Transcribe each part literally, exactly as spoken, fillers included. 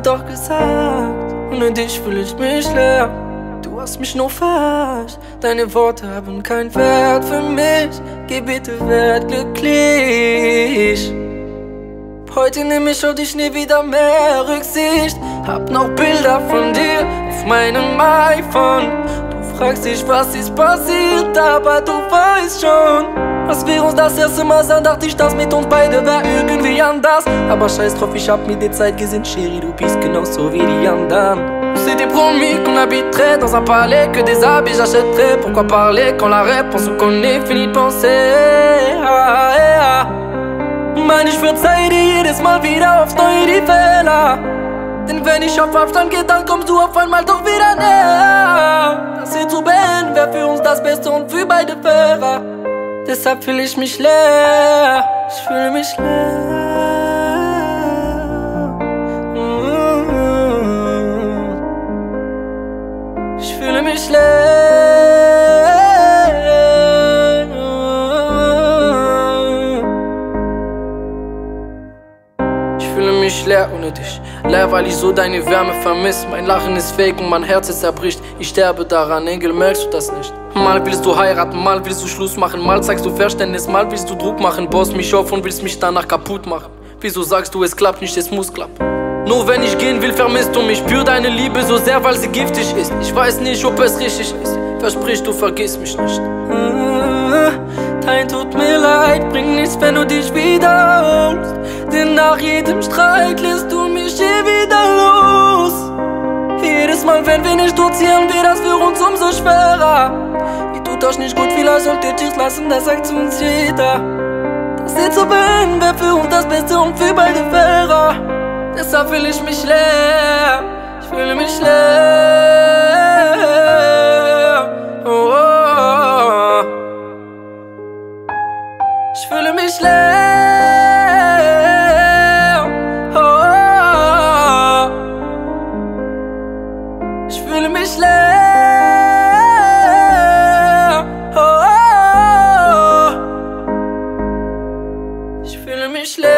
doch gesagt, ohne dich fühle ich mich leer. Du hast mich nur verarscht, deine Worte haben keinen Wert für mich. Geh bitte, werd glücklich. Heute nehm ich auf dich nie wieder mehr Rücksicht. Hab noch Bilder von dir auf meinem iPhone. Du fragst dich, was ist passiert, aber du weißt schon. Als wir uns das erste Mal sahen, dachte ich, das mit uns beide wär irgendwie anders. Aber scheiß drauf, ich hab mir die Zeit gesehen, Chérie, du bist genauso wie die anderen. On s'était promis qu'on habiterait dans un palais, que des habits j'achèterais. Pourquoi parler quand la réponse ou qu'on est fini de penser? Ah, yeah. Mann, ich verzeih dir jedes Mal wieder aufs neue die Fehler. Denn wenn ich auf Abstand geh, dann kommst du auf einmal doch wieder näher. Das hier zu beenden wär für uns das Beste und für beide fairer. Deshalb fühl ich mich leer, ich fühle mich leer. Ich fühle mich leer. Ich fühle mich leer ohne dich. Leer, weil ich so deine Wärme vermiss. Mein Lachen ist fake und mein Herz ist zerbricht. Ich sterbe daran, Engel, merkst du das nicht? Mal willst du heiraten, mal willst du Schluss machen. Mal zeigst du Verständnis, mal willst du Druck machen. Baust mich auf und willst mich danach kaputt machen. Wieso sagst du, es klappt nicht, es muss klappen? Nur wenn ich gehen will, vermisst du mich. Spür deine Liebe so sehr, weil sie giftig ist. Ich weiß nicht, ob es richtig ist. Versprich, du vergisst mich nicht. Ah, dein tut mir leid, bringt nichts, wenn du dich wiederholst. Denn nach jedem Streit lässt du mich hier wieder los. Jedes Mal, wenn wir nicht durchziehen, wird das für uns umso schwerer. Ihr tut euch nicht gut, vielleicht solltet ihr's lassen, das sagt zu uns jeder. Das hier zu beenden wäre für uns das Beste und für beide fairer. Deshalb fühle ich mich leer, ich fühle mich leer. Oh, oh, oh. Ich fühle mich leer. Oh, oh, oh. Ich fühle mich leer. Oh, oh, oh. Ich fühle mich leer.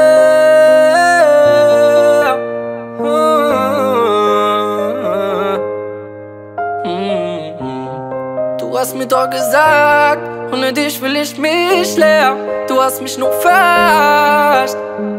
Du hast mir doch gesagt, ohne dich fühl ich mich leer. Du hast mich nur verarscht.